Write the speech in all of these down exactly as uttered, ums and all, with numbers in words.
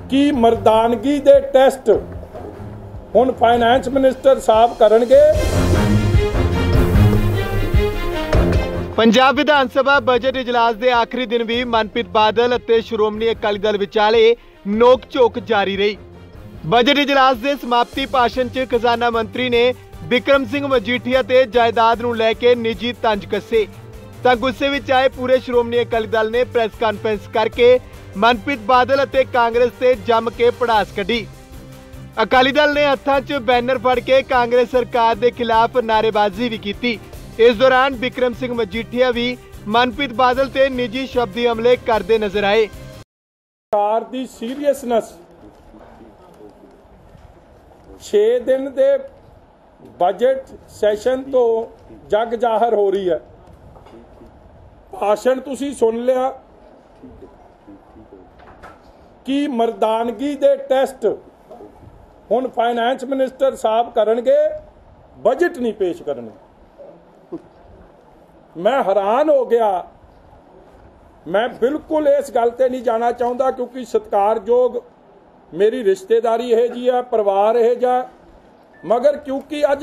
कि मर्दानगी दे टेस्ट हुण फाइनैंस मिनिस्टर साहब करनगे। पंजाब विधान सभा बजट इजलास के आखिरी दिन भी मनप्रीत बादल और श्रोमणी अकाली दल विचाले नोक झोंक जारी रही। बजट इजलास के समाप्ति भाषण च खजाना मंत्री ने बिक्रम सिंह मजीठिया ते जायदाद नूं लैके निजी तंज कसे तां गुस्से विच आए पूरे श्रोमणी अकाली दल ने प्रेस कॉन्फ्रेंस करके मनप्रीत बादल और कांग्रेस से जम के पड़ास कढ़ी। अकाली दल ने हत्थां च बैनर फड़ के कांग्रेस सरकार के खिलाफ नारेबाजी भी की। इस दौरान बिक्रम सिंह मजीठिया भी मनप्रीत बादल ते निजी शब्दी हमले करते नजर आए। सरकार दी सीरीयसनेस छे दिन दे बजट सैशन तो जग जाहिर हो रही है। भाषण तुसी सुन लिया कि मर्दानगी दे टेस्ट हुण फाइनैंस मिनिस्टर साहब करनगे, बजट नहीं पेश करने। मैं हैरान हो गया। मैं बिल्कुल इस गल ते नहीं जाना चाहता क्योंकि सत्कारयोग मेरी रिश्तेदारी यह जी है, परिवार यह जा, मगर क्योंकि अज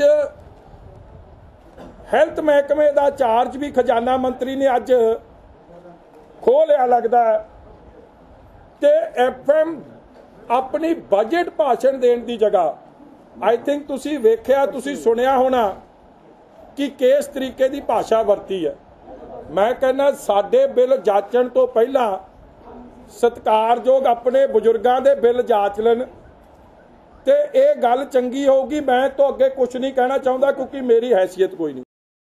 हैल्थ महकमे का चार्ज भी खजाना मंत्री ने अज खो लिया लगता है, ते एफ एम अपनी बजट भाषण देने की जगह आई थिंक तुसी वेख्या तुसी सुनिया होना कि किस तरीके की भाषा वरती है। मैं कहना साडे बिल जाचण तो पहला सत्कारयोग अपने बुजुर्गों के बिल जाच लैन ते ये गल चंगी होगी। मैं तो अगे कुछ नहीं कहना चाहता क्योंकि मेरी हैसियत कोई नहीं।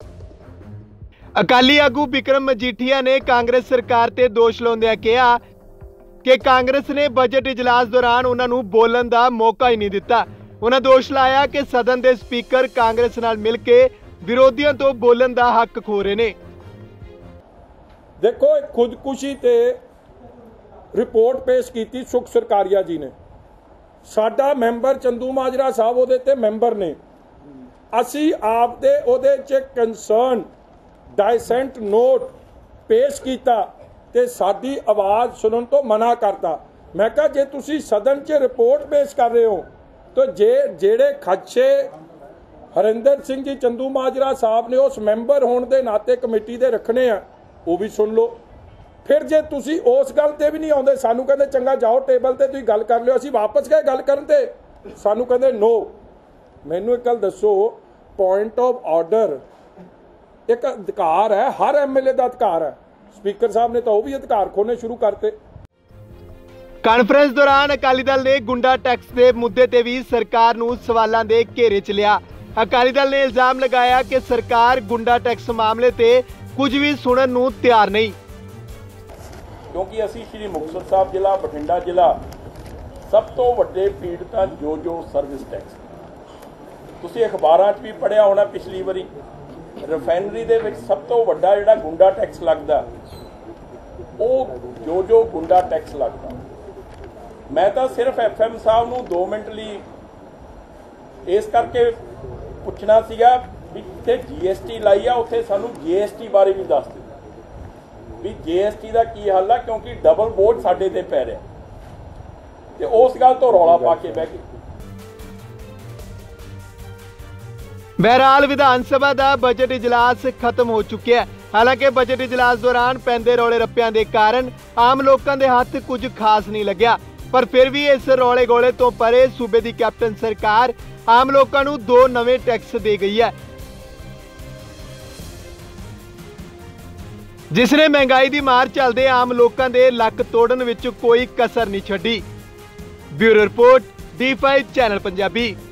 अकाली आगू बिक्रम मजीठिया ने कांग्रेस सरकार ते दोष लाउंदिआं कहा कि कांग्रेस ने बजट इजलास दौरान उन्होंने बोलने का मौका ही नहीं दिता। उन्होंने दोष लाया कि सदन के स्पीकर कांग्रेस नाल मिल के विरोधियों तो बोलने का हक खो रहे ने। देखो खुदकुशी ते रिपोर्ट पेश की सुख सरकारिया जी ने, साडा मैंबर चंदू माजरा साहब उहदे ते मैंबर ने, असी आप दे उहदे च कंसर्न डाइसेंट नोट पेश किया ते साडी आवाज़ सुनन तो मना करता। मैं कहा जे तुसी सदन च रिपोर्ट पेश कर रहे हो तो जे जेड़े खदशे हरिंदर सिंह जी चंदू माजरा साहब ने उस मैंबर होने के नाते कमेटी दे रखने आ वो भी सुन लो। फिर जे तुसी उस गल ते भी नहीं आउंदे, सानू कहंदे चंगा जाओ टेबल ते तुसीं गल कर लियो, असीं वापस गए गल करन ते सानू कहंदे नो। मैनू एक गल दसो, पॉइंट ऑफ ऑर्डर एक अधिकार है, हर एम एल ए का अधिकार है। स्पीकर साहब ने तो वो भी अधिकार खोने शुरू करते। कांफ्रेंस दौरान अकाली दल ने गुंडा टैक्स के मुद्दे ते भी सरकार नूं सवालों के घेरे च लिया। अकाली दल ने इल्जाम लगाया कि सरकार गुंडा टैक्स मामले ते कुछ भी सुनन नूं तैयार नहीं, क्योंकि असी श्री मुक्तसर साहब जिला बठिंडा जिला सब तो वड्डे पीड़ित जो जो सर्विस टैक्स तुसीं अखबारां 'च भी पढ़िया होना। पिछली वारी रिफाइनरी दे विच सब तो वड्डा जिहड़ा गुंडा टैक्स लगदा वो जो जो गुंडा टैक्स लगदा। मैं तो सिर्फ एफ एम साहब नूं दो मिनट लई इस करके पुछना सीगा भी जिथे जी एस टी लाई आ उत्थे सानूं जी एस टी बारे भी दस दो भी जी एस टी का की हल है, क्योंकि डबल बोझ साडे ते पै रहा ते उस गल तो रौला पा के बह गए। बहरहाल विधानसभा का बजट इजलास खत्म हो चुका है। हालांकि बजट इजलास दौरान पैंदे रौले रप्पियां के कारण आम लोगों के हाथ कुछ खास नहीं लग्या, पर फिर भी इस रौले गोले तो परे सूबे की कैप्टन सरकार आम लोगों को दो नवे टैक्स दे गई है, जिसने महंगाई की मार चलते आम लोगों के लक तोड़न विच कोई कसर नहीं छड्डी। Bureau report D five channel Punjabi.